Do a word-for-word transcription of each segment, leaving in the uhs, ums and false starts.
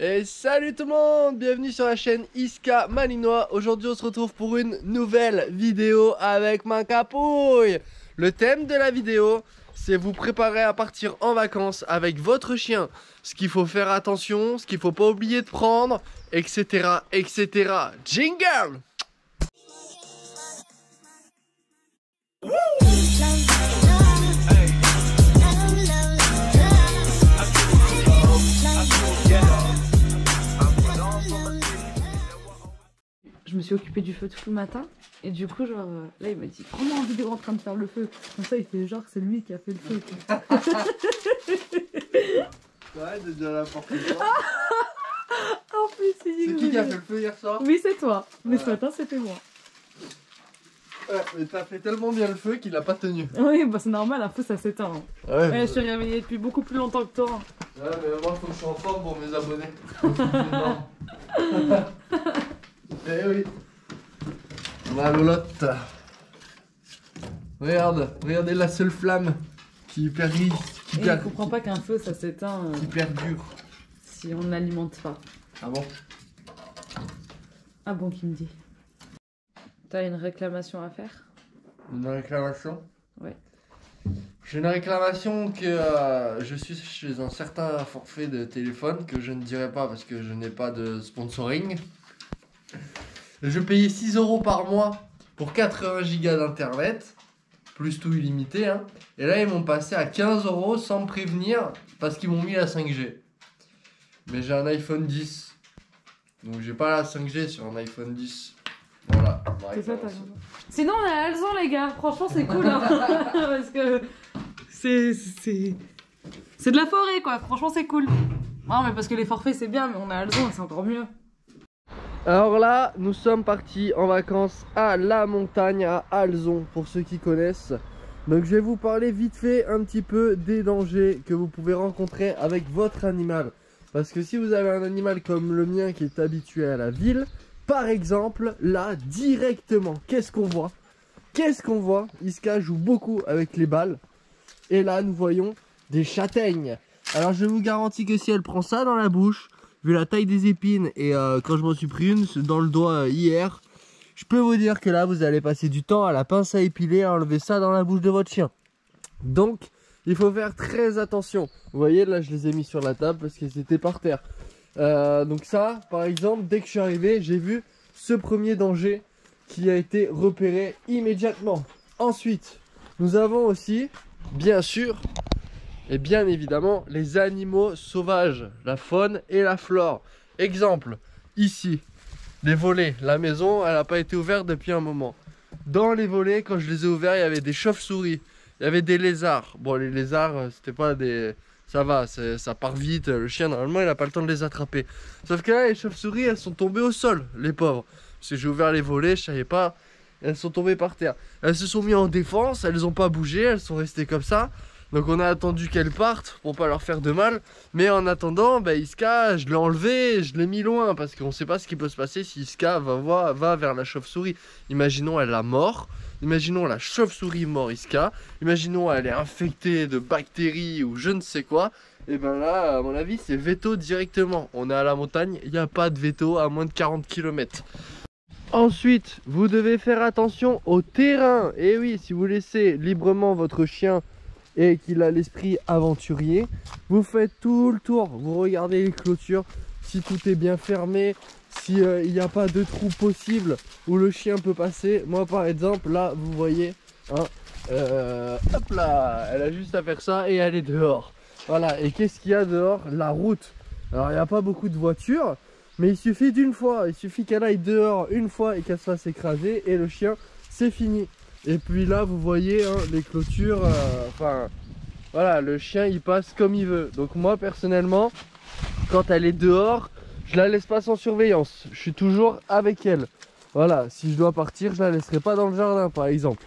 Et salut tout le monde, bienvenue sur la chaîne Iska Malinois. Aujourd'hui on se retrouve pour une nouvelle vidéo avec ma capouille. Le thème de la vidéo, c'est vous préparer à partir en vacances avec votre chien. Ce qu'il faut faire attention, ce qu'il faut pas oublier de prendre, etc, etc. Jingle. Je me suis occupée du feu tout le matin et du coup genre euh, là il m'a dit prends-moi en vidéo en train de faire le feu. Comme ça il fait genre c'est lui qui a fait le feu. Ouais, de dire n'importe quoi. En plus c'est C'est qui qui a fait le feu hier soir? Oui c'est toi, mais ouais. Ce matin c'était moi. Ouais, mais t'as fait tellement bien le feu qu'il a pas tenu. Oui bah c'est normal, un feu ça s'éteint. Hein. Ouais, Ouais, je suis réveillée depuis beaucoup plus longtemps que toi. Ouais mais moi faut que je sois en forme pour mes abonnés. Eh oui. La lolotte. Regarde, regardez la seule flamme qui périt, qui Et perd, il comprend pas qu'un feu ça s'éteint euh, qui perdure. si on n'alimente pas. Ah bon? Ah bon qui me dit. T'as une réclamation à faire? Une réclamation? Ouais. J'ai une réclamation que euh, je suis chez un certain forfait de téléphone que je ne dirai pas parce que je n'ai pas de sponsoring. Je payais six euros par mois pour quatre-vingts gigas d'internet, plus tout illimité. Hein. Et là, ils m'ont passé à quinze euros sans me prévenir parce qu'ils m'ont mis la cinq G. Mais j'ai un iPhone dix. Donc j'ai pas la cinq G sur un iPhone dix. Voilà. C'est ça, t'as raison. Sinon, on est à Alzon, les gars. Franchement, c'est cool. Hein. Parce que c'est. C'est c'est de la forêt, quoi. Franchement, c'est cool. Non, mais parce que les forfaits, c'est bien, mais on est à Alzon, c'est encore mieux. Alors là, nous sommes partis en vacances à la montagne, à Alzon, pour ceux qui connaissent. Donc je vais vous parler vite fait un petit peu des dangers que vous pouvez rencontrer avec votre animal. Parce que si vous avez un animal comme le mien qui est habitué à la ville, par exemple, là, directement, qu'est-ce qu'on voit? Qu'est-ce qu'on voit? Iska joue beaucoup avec les balles. Et là, nous voyons des châtaignes. Alors je vous garantis que si elle prend ça dans la bouche, vu la taille des épines et euh, quand je m'en suis pris une dans le doigt euh, hier, je peux vous dire que là vous allez passer du temps à la pince à épiler, à enlever ça dans la bouche de votre chien. Donc il faut faire très attention. Vous voyez là je les ai mis sur la table parce qu'ils étaient par terre. Euh, donc ça par exemple dès que je suis arrivé j'ai vu ce premier danger qui a été repéré immédiatement. Ensuite nous avons aussi bien sûr et bien évidemment les animaux sauvages, la faune et la flore. Exemple, ici, les volets. La maison, elle n'a pas été ouverte depuis un moment. Dans les volets, quand je les ai ouverts, il y avait des chauves-souris, il y avait des lézards. Bon, les lézards, c'était pas des... Ça va, ça part vite, le chien, normalement, il n'a pas le temps de les attraper. Sauf que là, les chauves-souris, elles sont tombées au sol, les pauvres. Parce que j'ai ouvert les volets, je savais pas, elles sont tombées par terre. Elles se sont mises en défense, elles n'ont pas bougé, elles sont restées comme ça. Donc on a attendu qu'elles partent pour pas leur faire de mal. Mais en attendant, bah, Iska, je l'ai enlevé, je l'ai mis loin. Parce qu'on sait pas ce qui peut se passer si Iska va, va, va vers la chauve-souris. Imaginons elle a mort. Imaginons la chauve-souris mort Iska. Imaginons elle est infectée de bactéries ou je ne sais quoi. Et ben là, à mon avis, c'est veto directement. On est à la montagne, il n'y a pas de veto à moins de quarante kilomètres. Ensuite, vous devez faire attention au terrain. Et oui, si vous laissez librement votre chien et qu'il a l'esprit aventurier, vous faites tout le tour, vous regardez les clôtures, si tout est bien fermé, si euh, il n'y a pas de trou possible où le chien peut passer. Moi par exemple, là vous voyez, hein, euh, hop là, elle a juste à faire ça et elle est dehors. Voilà, et qu'est-ce qu'il y a dehors? La route. Alors il n'y a pas beaucoup de voitures, mais il suffit d'une fois, il suffit qu'elle aille dehors une fois et qu'elle se fasse écraser et le chien, c'est fini. Et puis là vous voyez hein, les clôtures, euh, enfin voilà, le chien il passe comme il veut. Donc moi personnellement, quand elle est dehors, je la laisse pas sans surveillance. Je suis toujours avec elle. Voilà, si je dois partir, je la laisserai pas dans le jardin par exemple.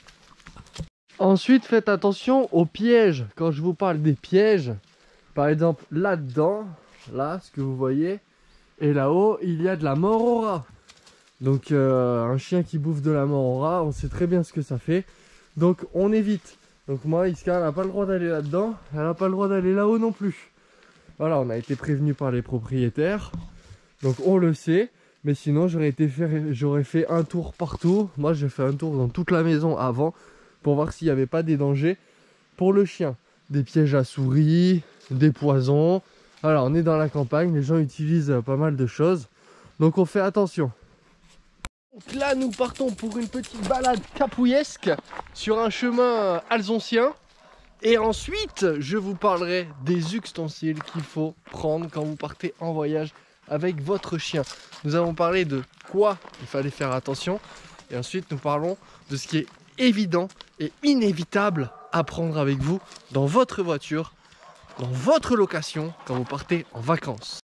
Ensuite faites attention aux pièges. Quand je vous parle des pièges, par exemple là-dedans, là ce que vous voyez, et là-haut il y a de la mort au rat. Donc euh, un chien qui bouffe de la mort au rat, on sait très bien ce que ça fait. Donc on évite. Donc moi, Iska, elle n'a pas le droit d'aller là-dedans. Elle n'a pas le droit d'aller là-haut non plus. Voilà, on a été prévenu par les propriétaires. Donc on le sait. Mais sinon, j'aurais été faire, j'aurais fait un tour partout. Moi, j'ai fait un tour dans toute la maison avant pour voir s'il n'y avait pas des dangers pour le chien. Des pièges à souris, des poisons. Voilà, on est dans la campagne, les gens utilisent pas mal de choses. Donc on fait attention. Donc là, nous partons pour une petite balade capouillesque sur un chemin alsoncien. Et ensuite, je vous parlerai des ustensiles qu'il faut prendre quand vous partez en voyage avec votre chien. Nous avons parlé de quoi il fallait faire attention. Et ensuite, nous parlons de ce qui est évident et inévitable à prendre avec vous dans votre voiture, dans votre location, quand vous partez en vacances.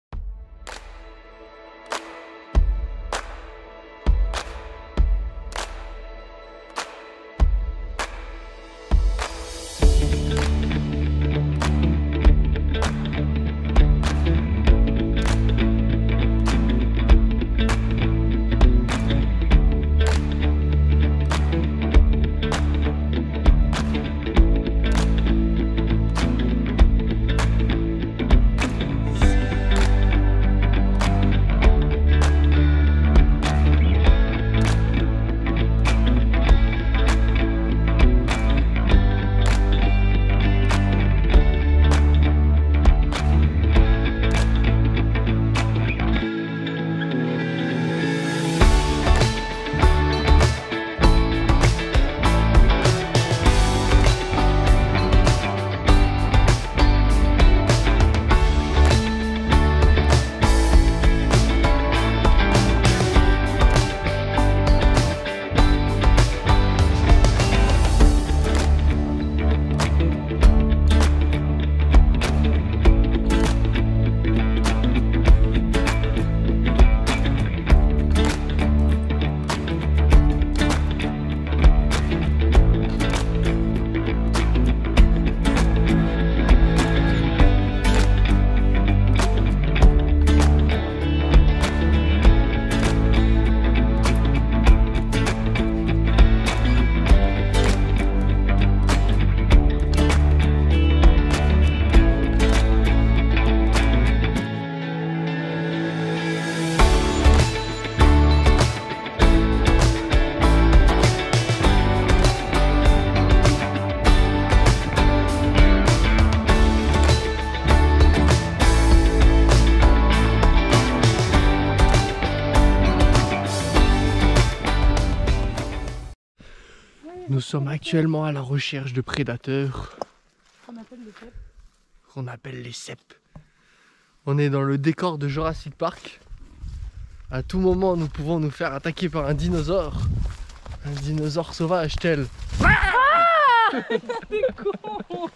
Nous sommes actuellement à la recherche de prédateurs qu'on appelle les cèpes. qu'on appelle les cèpes. On est dans le décor de Jurassic Park. À tout moment, nous pouvons nous faire attaquer par un dinosaure. Un dinosaure sauvage tel. Ah T'es con.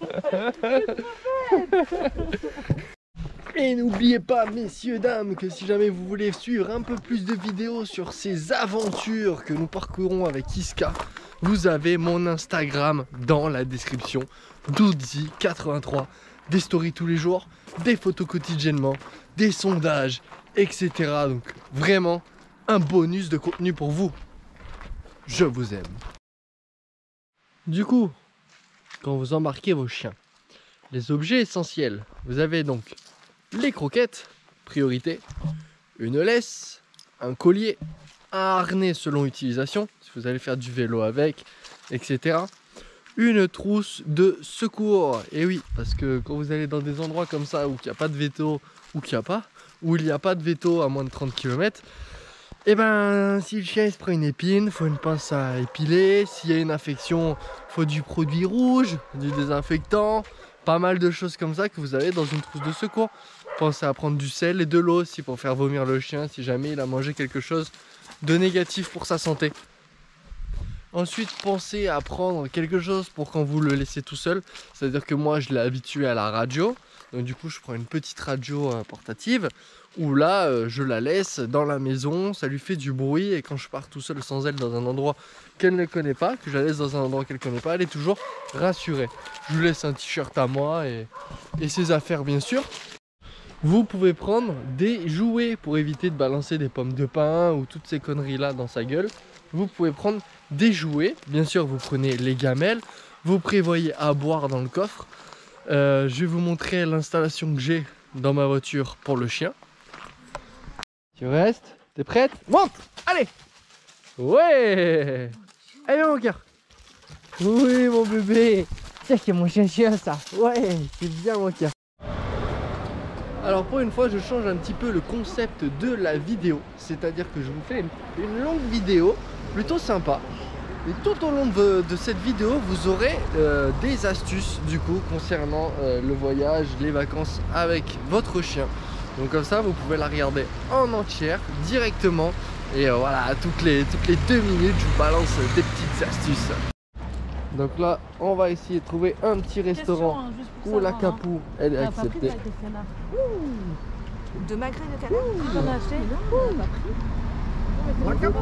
Et n'oubliez pas, messieurs, dames, que si jamais vous voulez suivre un peu plus de vidéos sur ces aventures que nous parcourons avec Iska, vous avez mon Instagram dans la description. Doudzi quatre-vingt-trois. Des stories tous les jours, des photos quotidiennement, des sondages, et cetera. Donc vraiment un bonus de contenu pour vous. Je vous aime. Du coup, quand vous embarquez vos chiens, les objets essentiels, vous avez donc les croquettes, priorité, une laisse, un collier, un harnais selon utilisation, si vous allez faire du vélo avec, et cetera. Une trousse de secours, et oui, parce que quand vous allez dans des endroits comme ça où il n'y a pas de veto, ou qu'il n'y a pas, où il n'y a pas de veto à moins de trente kilomètres, et ben si le chien il se prend une épine, faut une pince à épiler, s'il y a une infection, faut du produit rouge, du désinfectant, pas mal de choses comme ça que vous avez dans une trousse de secours. Pensez à prendre du sel et de l'eau aussi pour faire vomir le chien si jamais il a mangé quelque chose de négatif pour sa santé. Ensuite, pensez à prendre quelque chose pour quand vous le laissez tout seul. C'est-à-dire que moi, je l'ai habitué à la radio. Donc du coup, je prends une petite radio euh, portative où là, euh, je la laisse dans la maison. Ça lui fait du bruit. Et quand je pars tout seul sans elle dans un endroit qu'elle ne connaît pas, que je la laisse dans un endroit qu'elle ne connaît pas, elle est toujours rassurée. Je lui laisse un t-shirt à moi et, et ses affaires, bien sûr. Vous pouvez prendre des jouets pour éviter de balancer des pommes de pin ou toutes ces conneries là dans sa gueule. Vous pouvez prendre des jouets, bien sûr vous prenez les gamelles, vous prévoyez à boire dans le coffre. Euh, je vais vous montrer l'installation que j'ai dans ma voiture pour le chien. Tu restes? T'es prête? Monte! Allez! Ouais! Allez mon cœur! Oui mon bébé! C'est mon chien chien ça! Ouais! C'est bien mon cœur! Alors pour une fois je change un petit peu le concept de la vidéo. C'est-à-dire que je vous fais une, une longue vidéo plutôt sympa. Et tout au long de, de cette vidéo, vous aurez euh, des astuces du coup concernant euh, le voyage, les vacances avec votre chien. Donc comme ça, vous pouvez la regarder en entière directement. Et euh, voilà, toutes les, toutes les deux minutes, je vous balance des petites astuces. Donc là, on va essayer de trouver un petit restaurant hein, où la capou, hein. Elle est on acceptée. De magret de canard. J'en ai acheté. La capou.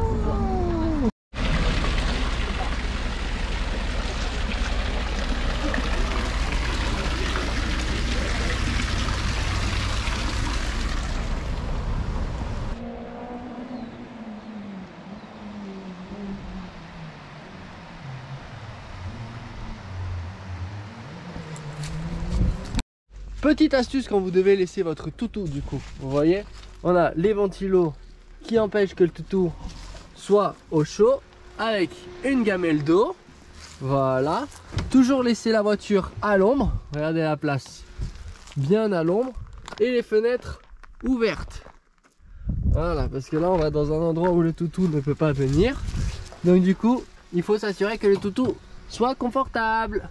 Petite astuce quand vous devez laisser votre toutou du coup, vous voyez, on a les ventilos qui empêchent que le toutou soit au chaud avec une gamelle d'eau, voilà, toujours laisser la voiture à l'ombre, regardez la place, bien à l'ombre et les fenêtres ouvertes, voilà, parce que là on va dans un endroit où le toutou ne peut pas venir, donc du coup il faut s'assurer que le toutou soit confortable.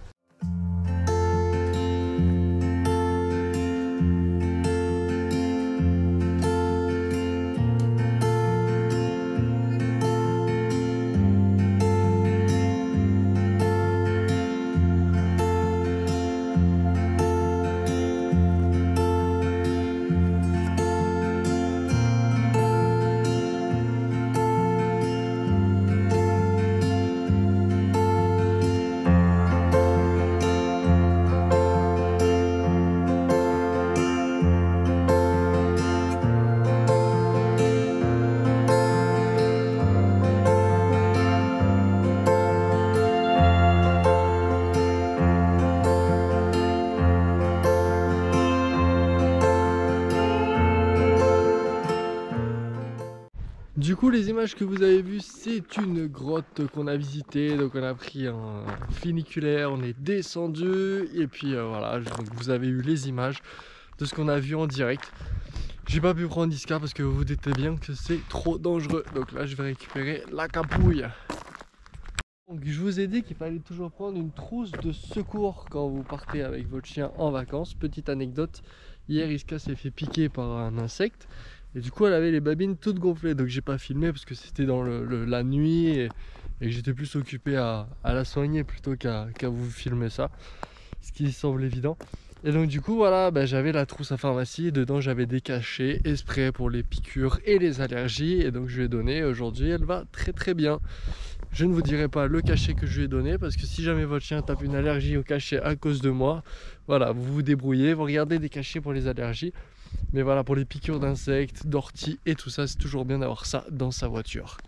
Du coup les images que vous avez vues, c'est une grotte qu'on a visitée, donc on a pris un funiculaire, on est descendu et puis euh, voilà, donc vous avez eu les images de ce qu'on a vu en direct. J'ai pas pu prendre Niska parce que vous vous doutez bien que c'est trop dangereux, donc là je vais récupérer la capouille. Donc je vous ai dit qu'il fallait toujours prendre une trousse de secours quand vous partez avec votre chien en vacances. Petite anecdote, hier Iska s'est fait piquer par un insecte. Et du coup elle avait les babines toutes gonflées, donc j'ai pas filmé parce que c'était dans le, le, la nuit et, et que j'étais plus occupé à, à la soigner plutôt qu'à qu'à vous filmer ça, ce qui semble évident. Et donc du coup voilà, bah, j'avais la trousse à pharmacie et dedans j'avais des cachets et sprays pour les piqûres et les allergies, et donc je lui ai donné. Aujourd'hui elle va très très bien. Je ne vous dirai pas le cachet que je lui ai donné parce que si jamais votre chien tape une allergie au cachet à cause de moi, voilà, vous vous débrouillez, vous regardez des cachets pour les allergies. Mais voilà, pour les piqûres d'insectes, d'orties et tout ça, c'est toujours bien d'avoir ça dans sa voiture.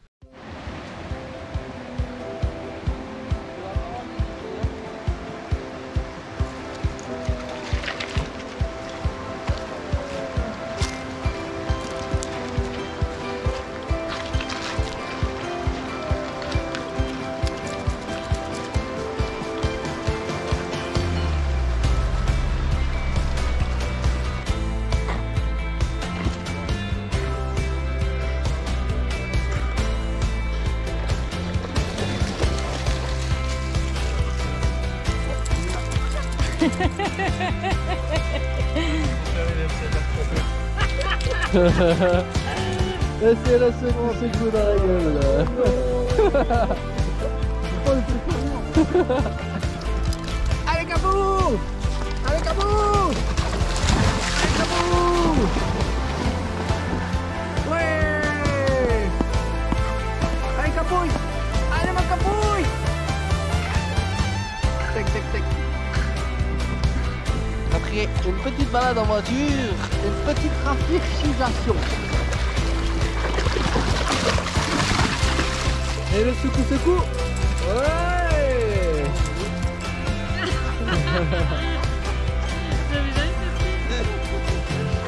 Et c'est le second coup dans la gueule là. Allez Capou! Allez Capou! Allez Capou! Ouais! Allez Capouille! Allez ma Capouille! Tac tac tac. Après une petite balade en voiture, une petite rafraîchissation. Et le secou-secou. Ouais. J'avais jamais fait ça.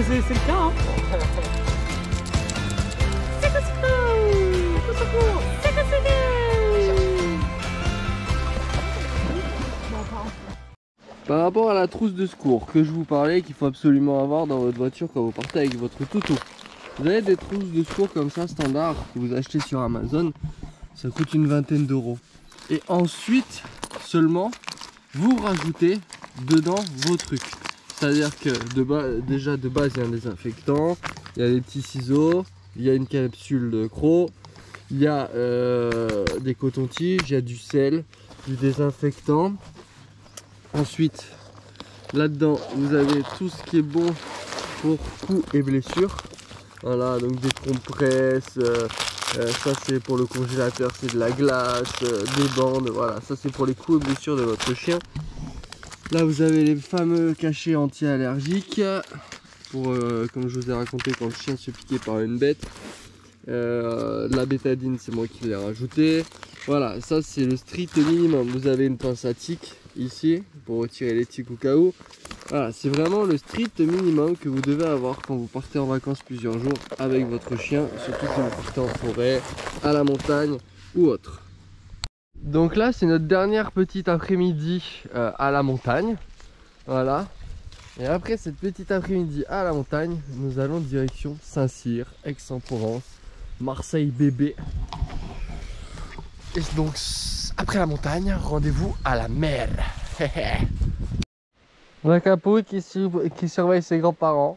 mais c'est le cas, hein. Par rapport à la trousse de secours que je vous parlais, qu'il faut absolument avoir dans votre voiture quand vous partez avec votre toutou. Vous avez des trousses de secours comme ça standard que vous achetez sur Amazon, ça coûte une vingtaine d'euros. Et ensuite seulement vous rajoutez dedans vos trucs. C'est-à-dire que de base, déjà de base il y a un désinfectant, il y a des petits ciseaux, il y a une capsule de croc, il y a euh, des cotons-tiges, il y a du sel, du désinfectant. Ensuite, là-dedans, vous avez tout ce qui est bon pour coups et blessures. Voilà, donc des compresses, euh, euh, ça c'est pour le congélateur, c'est de la glace, euh, des bandes, voilà, ça c'est pour les coups et blessures de votre chien. Là, vous avez les fameux cachets anti-allergiques, pour, euh, comme je vous ai raconté, quand le chien se piquait par une bête. Euh, la bétadine, c'est moi qui l'ai rajouté. Voilà, ça c'est le strict minimum. Vous avez une pince à tiques ici pour retirer les tiques au cas où. Voilà, c'est vraiment le strict minimum que vous devez avoir quand vous partez en vacances plusieurs jours avec votre chien, surtout si vous partez en forêt, à la montagne ou autre. Donc là, c'est notre dernière petite après-midi euh, à la montagne. Voilà. Et après cette petite après-midi à la montagne, nous allons direction Saint-Cyr, Aix-en-Provence, Marseille bébé. Et donc après la montagne, rendez-vous à la mer. On a Capoute qui, sur... qui surveille ses grands-parents.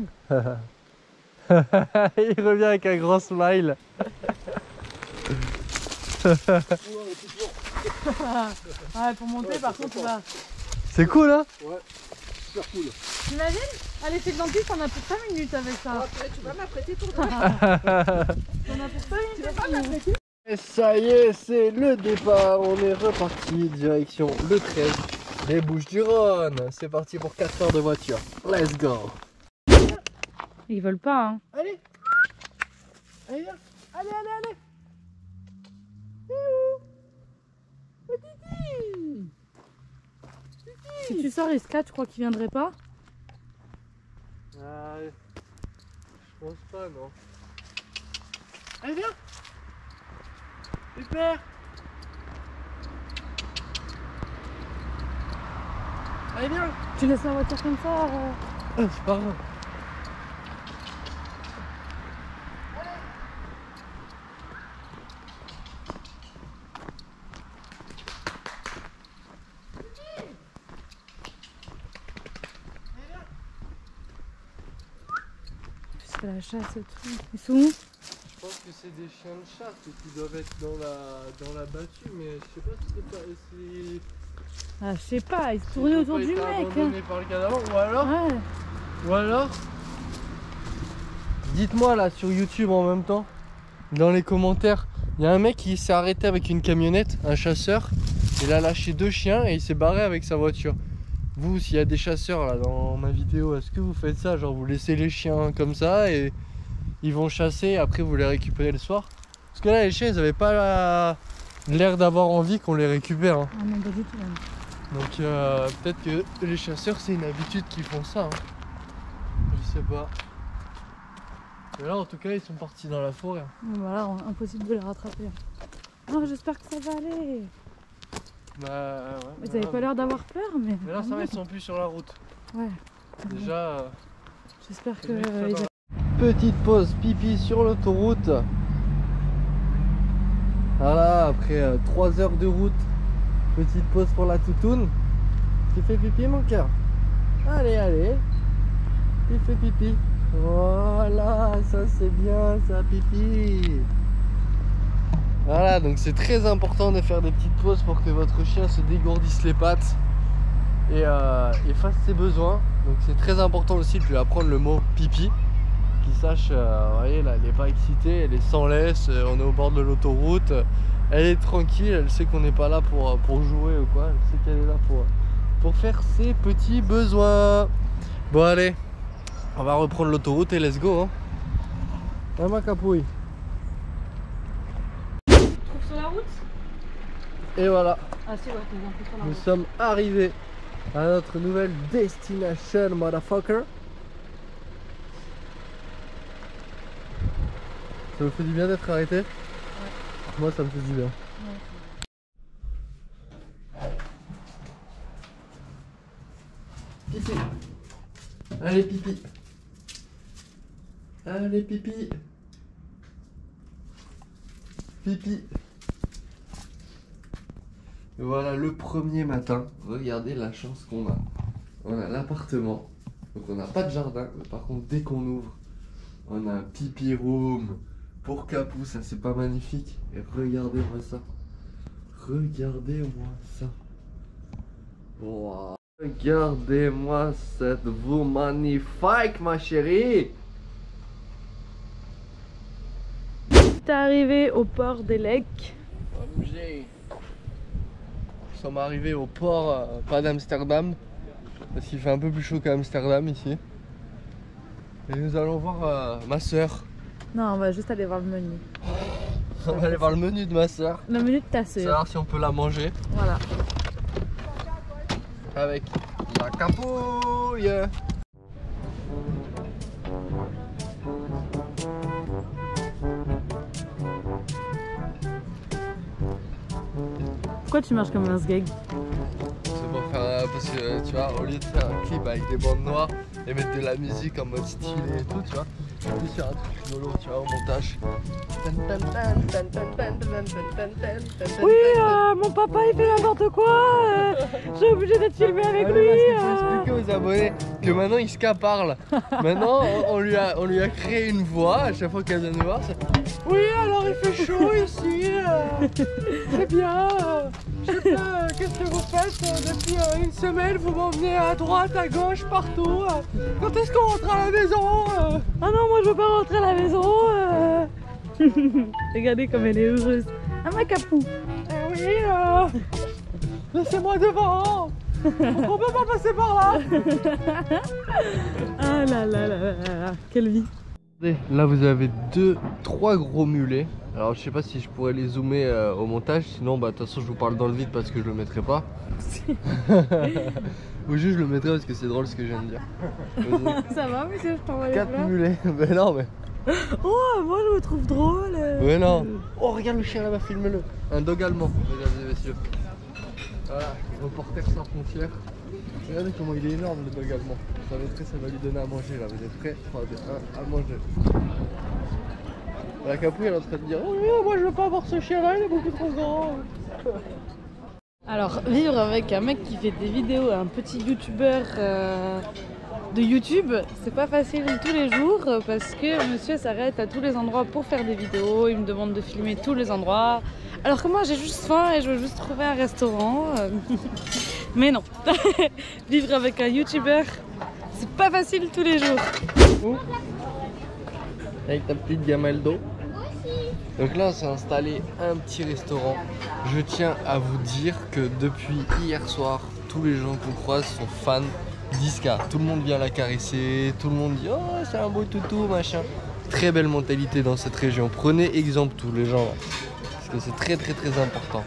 Il revient avec un grand smile. Ouais, pour monter, par contre, tu vas. C'est cool, hein? Ouais, super cool. T'imagines? Aller chez le dentiste, on a pour cinq minutes avec ça. Après, tu vas m'apprêter ton On a pour cinq minutes. Tu vas pas m'apprêter? Et ça y est, c'est le départ. On est reparti direction le treize, les Bouches-du-Rhône. C'est parti pour quatre heures de voiture. Let's go. Ils veulent pas, hein. Allez. Allez, viens. Allez, allez, allez. Si tu sors, ils se catchent, je crois qu'ils viendraient pas. Ah, je pense pas, non. Allez, viens. Super. Allez, viens. Tu laisses la voiture comme ça euh... Ah, c'est pas grave. C'est la chasse et tout. Ils sont où? Je pense que c'est des chiens de chasse qui doivent être dans la, dans la battue, mais je sais pas si c'est pas... Si... Ah, je sais pas, ils se tournaient autour du mec. Abandonné par le cadavre, ou alors, Ouais. ou alors, dites-moi là sur YouTube en même temps, dans les commentaires, il y a un mec qui s'est arrêté avec une camionnette, un chasseur, il a lâché deux chiens et il s'est barré avec sa voiture. Vous, s'il y a des chasseurs là dans ma vidéo, est-ce que vous faites ça? Genre vous laissez les chiens comme ça et ils vont chasser et après vous les récupérez le soir? Parce que là les chiens ils avaient pas l'air d'avoir envie qu'on les récupère, hein. Ah non, pas du tout. Même. Donc euh, peut-être que les chasseurs c'est une habitude qu'ils font ça, hein. Je sais pas. Mais là en tout cas ils sont partis dans la forêt. Voilà, impossible de les rattraper. Oh, j'espère que ça va aller. Bah ouais. Ils avaient pas l'air d'avoir peur, mais... Mais là ça va, ils sont plus sur la route. Ouais. Déjà... Euh... J'espère que... Lui, Euh, ils... Petite pause pipi sur l'autoroute. Voilà, après euh, trois heures de route. Petite pause pour la toutoune. Tu fais pipi mon cœur? Allez, allez. Tu fais pipi. Voilà, ça c'est bien ça, pipi. Voilà, donc c'est très important de faire des petites pauses pour que votre chien se dégourdisse les pattes et, euh, et fasse ses besoins. Donc c'est très important aussi de lui apprendre le mot pipi, qu'il sache, euh, vous voyez là, elle n'est pas excitée, elle est sans laisse, on est au bord de l'autoroute, elle est tranquille, elle sait qu'on n'est pas là pour, pour jouer ou quoi, elle sait qu'elle est là pour, pour faire ses petits besoins. Bon allez, on va reprendre l'autoroute et let's go, hein. Ah ma capouille. Sur la route? Et voilà, Ah si, ouais, t'es bien plus sur la nous route. sommes arrivés à notre nouvelle destination, motherfucker. Ça vous fait du bien d'être arrêté? Ouais. Moi ça me fait du bien. Ouais. Pipi. Allez pipi. Allez pipi. Pipi. Et voilà le premier matin. Regardez la chance qu'on a. On a l'appartement. Donc on n'a pas de jardin. Mais par contre dès qu'on ouvre, on a un pipi room pour Capou. Ça c'est pas magnifique. Et regardez-moi ça. Regardez-moi ça. Wow. Regardez-moi cette vue magnifique ma chérie. T'es arrivé au port des Lecs. Nous sommes arrivés au port, euh, pas d'Amsterdam, parce qu'il fait un peu plus chaud qu'à Amsterdam ici. Et nous allons voir euh, ma soeur. Non, on va juste aller voir le menu. On va aller voir le menu de ma soeur. Le menu de ta soeur. Savoir si on peut la manger. Voilà. Avec la capouille. Pourquoi tu marches comme un sgeg? C'est pour faire, euh, parce que euh, tu vois, au lieu de faire un clip avec des bandes noires et mettre de la musique en mode stylé et tout, tu vois, je vais faire un truc rigolo, tu vois, au montage. Oui, euh, mon papa il fait n'importe quoi, euh, j'ai obligé d'être filmé avec Ouais, lui. parce qu'il faut euh. expliquer aux abonnés que maintenant il ska parle. Maintenant on, on lui a, on lui a créé une voix à chaque fois qu'elle vient nous voir. C'est... Oui, alors il fait chaud ici, euh, c'est bien. Euh, je sais pas, euh, qu'est-ce que vous faites euh, depuis euh, une semaine? Vous m'emmenez à droite, à gauche, partout. Euh, quand est-ce qu'on rentre à la maison? euh Ah non, moi je veux pas rentrer à la maison. Euh... Regardez comme elle est heureuse. Ah ma Capou. Eh oui, euh, laissez-moi devant. On peut pas passer par là. Ah là là là là là, quelle vie. Là vous avez deux, trois gros mulets. Alors je sais pas si je pourrais les zoomer euh, au montage, sinon bah de toute façon je vous parle dans le vide parce que je le mettrai pas. Ou juste je le mettrai parce que c'est drôle ce que je viens de dire. Ça va monsieur, je t'envoie les Quatre fleurs. mulets, ben non mais... Oh, moi je me trouve drôle. Mais non. Oh regarde le chien là-bas, filme-le. Un dog allemand, mesdames et messieurs. Voilà, reporter sans frontières. Regardez comment il est énorme le dog allemand. Ça va être prêt, ça va lui donner à manger là. Vous êtes prêts? trois, deux, un, à manger. La Capouille elle est en train de dire oh oui, moi je veux pas avoir ce chien là, il est beaucoup trop grand. Alors, vivre avec un mec qui fait des vidéos, un petit youtubeur euh, de YouTube, c'est pas facile tous les jours parce que monsieur s'arrête à tous les endroits pour faire des vidéos, il me demande de filmer tous les endroits. Alors que moi j'ai juste faim et je veux juste trouver un restaurant. Mais non, vivre avec un youtubeur, c'est pas facile tous les jours. Où? Avec ta petite gamelle d'eau. Donc là on s'est installé un petit restaurant. Je tiens à vous dire que depuis hier soir, tous les gens qu'on croise sont fans d'Iska. Tout le monde vient la caresser, tout le monde dit oh c'est un beau toutou machin. Très belle mentalité dans cette région. Prenez exemple tous les gens là. Parce que c'est très très très important.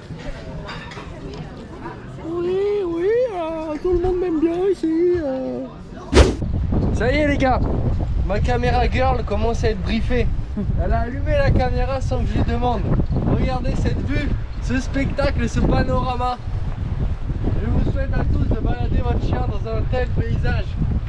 Oui oui, euh, tout le monde m'aime bien ici. Euh... Ça y est les gars, ma caméra girl commence à être briefée. Elle a allumé la caméra sans que je lui demande. Regardez cette vue, ce spectacle, ce panorama. Je vous souhaite à tous de balader votre chien dans un tel paysage.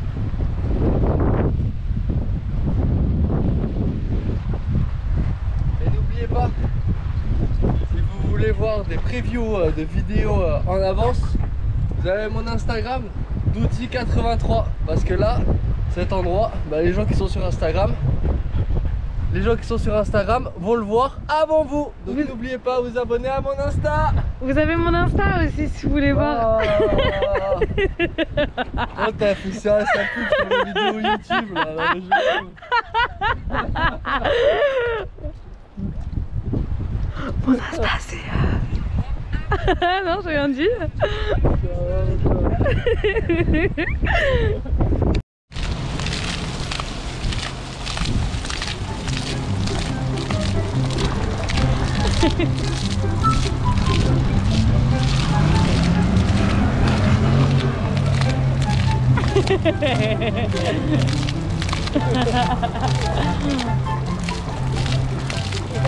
Et n'oubliez pas, si vous voulez voir des previews de vidéos en avance, vous avez mon Instagram, Douty quatre-vingt-trois. Parce que là, cet endroit, bah, les gens qui sont sur Instagram, les gens qui sont sur Instagram vont le voir avant vous. Donc n'oubliez pas de vous abonner à mon Insta. Vous avez mon Insta aussi si vous voulez voir. Oh, oh t'as fait ça, ça pue sur les vidéos YouTube là. là mon Insta c'est... non, j'ai rien dit.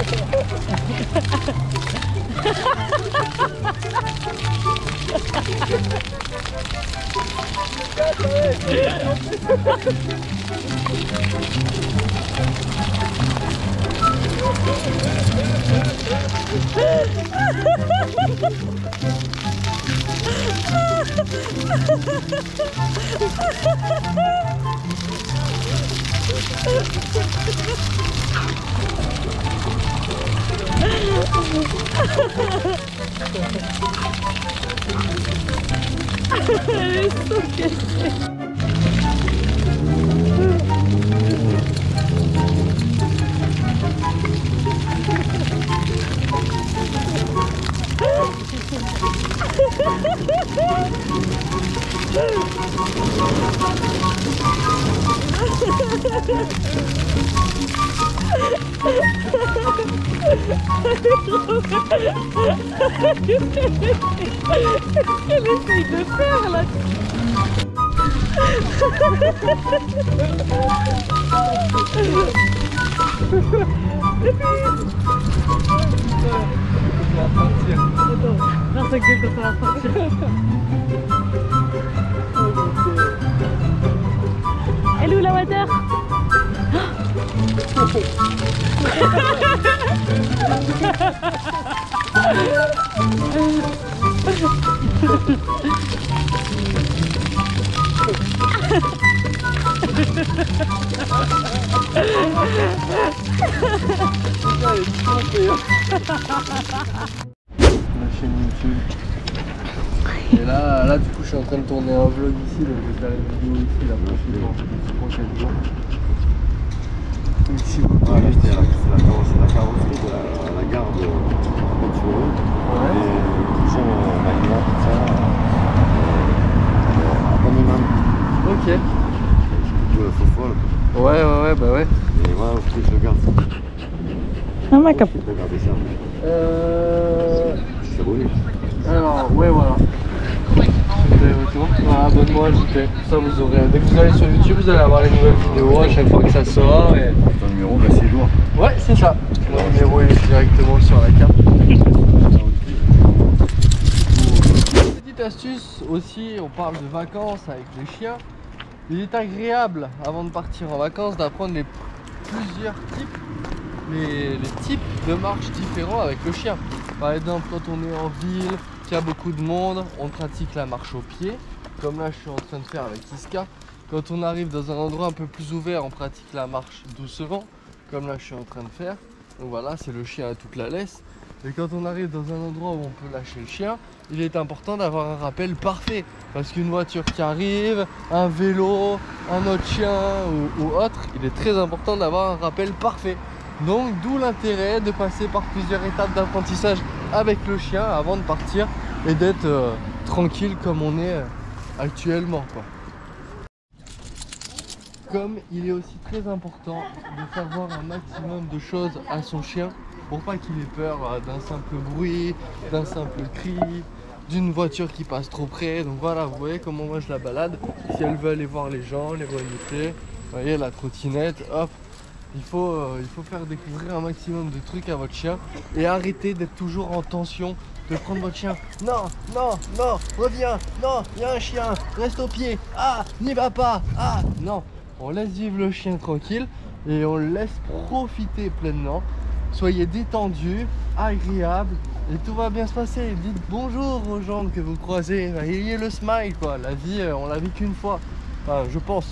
Elle est so cassée. Qu'elle essaye de faire là. Attends, sa gueule quand ça va partir. Elle est où la water? La chaîne YouTube. Et là, là, du coup, je suis en train de tourner un vlog ici, donc je vais faire une vidéo ici, là, prochainement, prochaine jour. Ici, voilà, c'est la, la, carrosserie, la carrosserie de la, la gare de Métueux. Ouais. Et ils sont en magasin, tout ça. Euh, à Bonneman. Ok. Du coup, c'est folle. Ouais, ouais, ouais, bah ouais. Et voilà, faut que je regarde ça. Ah, ma cap. Regardez ça. Euh. Je suis abonné. Alors, ouais, voilà. Voilà, abonne-moi, je fais. Ça, vous aurez. Dès que vous allez sur YouTube, vous allez avoir les nouvelles vidéos à chaque fois que ça sort. Et... Ton numéro, bah, c'est lourd. Ouais, c'est ça. Mon numéro est directement sur la carte. Petite astuce aussi, on parle de vacances avec les chiens. Il est agréable, avant de partir en vacances, d'apprendre les plusieurs types, les, les types de marches différents avec le chien. Par exemple, quand on est en ville, qu'il y a beaucoup de monde, on pratique la marche au pied, comme là je suis en train de faire avec Iska. Quand on arrive dans un endroit un peu plus ouvert, on pratique la marche doucement, comme là je suis en train de faire. Donc voilà, c'est le chien à toute la laisse. Et quand on arrive dans un endroit où on peut lâcher le chien, il est important d'avoir un rappel parfait. Parce qu'une voiture qui arrive, un vélo, un autre chien ou, ou autre, il est très important d'avoir un rappel parfait. Donc d'où l'intérêt de passer par plusieurs étapes d'apprentissage avec le chien avant de partir et d'être euh, tranquille comme on est euh, actuellement, quoi. Comme il est aussi très important de faire voir un maximum de choses à son chien pour pas qu'il ait peur euh, d'un simple bruit, d'un simple cri, d'une voiture qui passe trop près. Donc voilà, vous voyez comment moi je la balade. Si elle veut aller voir les gens, les renifler, vous voyez la trottinette, hop. Il faut, euh, il faut faire découvrir un maximum de trucs à votre chien et arrêter d'être toujours en tension, de prendre votre chien. Non, non, non, reviens, non, il y a un chien, reste au pied, ah, n'y va pas, ah, non. On laisse vivre le chien tranquille et on le laisse profiter pleinement. Soyez détendus, agréables et tout va bien se passer. Dites bonjour aux gens que vous croisez, ayez le smile quoi. La vie, on l'a vit qu'une fois, enfin, je pense.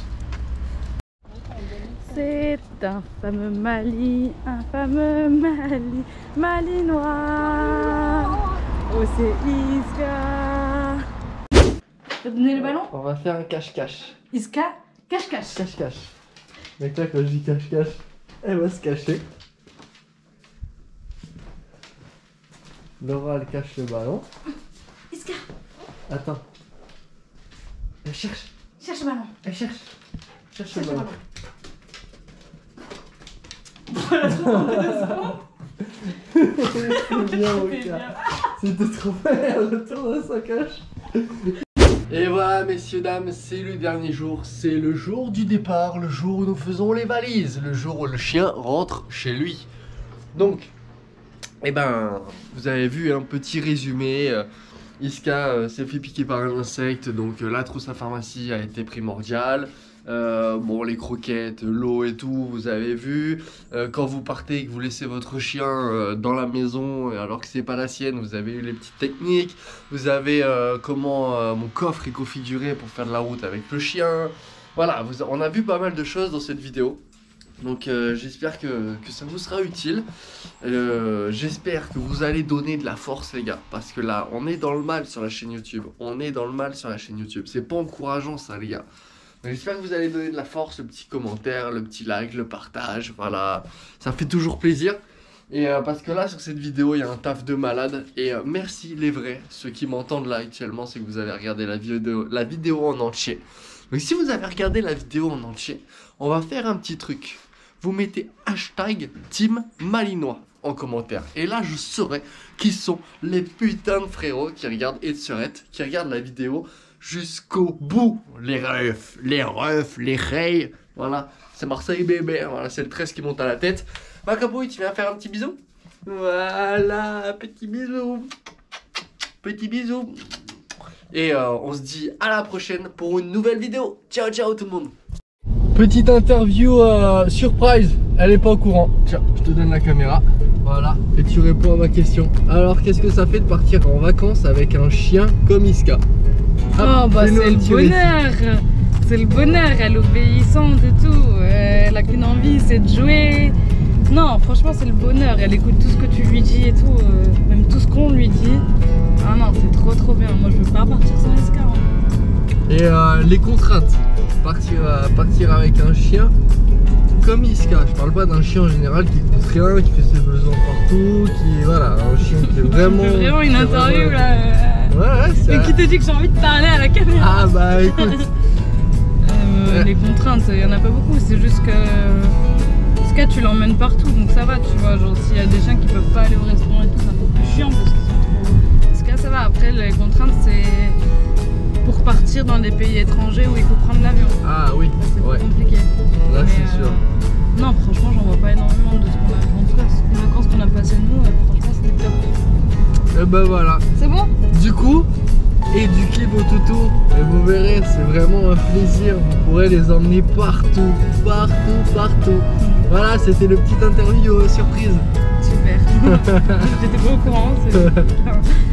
C'est un fameux Mali, un fameux Mali, malinois. Oh, c'est Iska. Tu vas donner le ballon? On va faire un cache-cache. Iska, cache-cache. Cache-cache. Donc là, quand je dis cache-cache, elle va se cacher. Laura, elle cache le ballon. Iska, Attends. Elle cherche. cherche le ballon. Elle cherche. Cherche, Cherche le ballon. C'est bien, mon gars. C'était trop bien, elle retourne à sa cache. Et voilà, messieurs, dames, c'est le dernier jour. C'est le jour du départ, le jour où nous faisons les valises, le jour où le chien rentre chez lui. Donc, Et ben, vous avez vu un petit résumé. euh, Iska euh, s'est fait piquer par un insecte, donc euh, la trousse à pharmacie a été primordiale. Euh, bon, les croquettes, l'eau et tout, vous avez vu. Euh, quand vous partez et que vous laissez votre chien euh, dans la maison, alors que c'est pas la sienne, vous avez eu les petites techniques. Vous avez euh, comment euh, mon coffre est configuré pour faire de la route avec le chien. Voilà, vous, on a vu pas mal de choses dans cette vidéo. Donc euh, j'espère que, que ça vous sera utile. Euh, j'espère que vous allez donner de la force les gars. Parce que là, on est dans le mal sur la chaîne YouTube. On est dans le mal sur la chaîne YouTube. C'est pas encourageant ça les gars. J'espère que vous allez donner de la force, le petit commentaire, le petit like, le partage, voilà, ça fait toujours plaisir. Et euh, parce que là, sur cette vidéo, il y a un taf de malade. Et euh, merci les vrais, ceux qui m'entendent là actuellement, c'est que vous avez regardé la vidéo, la vidéo en entier. Donc si vous avez regardé la vidéo en entier, on va faire un petit truc. Vous mettez hashtag Team Malinois en commentaire. Et là, je saurai qui sont les putains de frérots qui regardent et de sœurettes, qui regardent la vidéo jusqu'au bout. Les refs, les refs, les reys. Voilà, c'est Marseille bébé. Voilà, c'est le treize qui monte à la tête. Macapouille, tu viens faire un petit bisou? Voilà, petit bisou. Petit bisou. Et euh, on se dit à la prochaine pour une nouvelle vidéo. Ciao, ciao tout le monde. Petite interview euh, surprise. Elle est pas au courant. Tiens, je te donne la caméra. Voilà, et tu réponds à ma question. Alors, qu'est-ce que ça fait de partir en vacances avec un chien comme Iska? Oh bah c'est le bonheur, c'est le bonheur, elle est obéissante et tout, euh, elle a qu'une envie, c'est de jouer. Non franchement c'est le bonheur, elle écoute tout ce que tu lui dis et tout, euh, même tout ce qu'on lui dit. Ah non c'est trop trop bien, moi je veux pas partir sans Iska. Hein. Et euh, les contraintes, partir, euh, partir avec un chien comme Iska, je parle pas d'un chien en général qui coûte rien, qui fait ses besoins partout, qui est voilà, un chien qui est vraiment... vraiment une interview vraiment... là. Euh... Ouais, ouais, mais qui te dit que j'ai envie de parler à la caméra? Ah bah écoute. euh, ouais. Les contraintes, il y en a pas beaucoup, c'est juste que Iska tu l'emmènes partout donc ça va, tu vois, genre s'il y a des chiens qui peuvent pas aller au restaurant et tout, c'est un peu plus chiant parce qu'ils sont trop... Iska ça va, après les contraintes c'est pour partir dans des pays étrangers où il faut prendre l'avion. Ah oui, c'est ouais. plus compliqué. Là c'est euh... sûr. Non franchement j'en vois pas énormément de ce qu'on a, en tout cas les vacances qu'on a passées nous, franchement c'était top. Et bah voilà. C'est bon? Du coup, éduquez vos toutous et vous verrez, c'est vraiment un plaisir. Vous pourrez les emmener partout, partout, partout. Voilà, c'était le petit interview surprise. Super. J'étais pas au courant.